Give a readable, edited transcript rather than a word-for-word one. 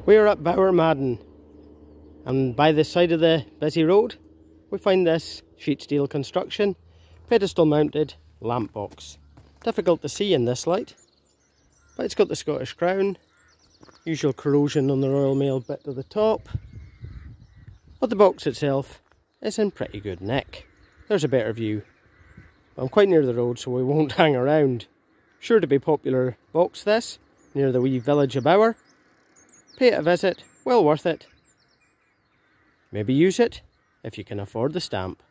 We're at Bower Madden, and by the side of the busy road we find this sheet steel construction, pedestal mounted lamp box. Difficult to see in this light, but it's got the Scottish crown, usual corrosion on the Royal Mail bit at the top, but the box itself is in pretty good nick. There's a better view. I'm quite near the road, so we won't hang around. Sure to be popular box this, near the wee village of Bower. Pay it a visit, well worth it. Maybe use it if you can afford the stamp.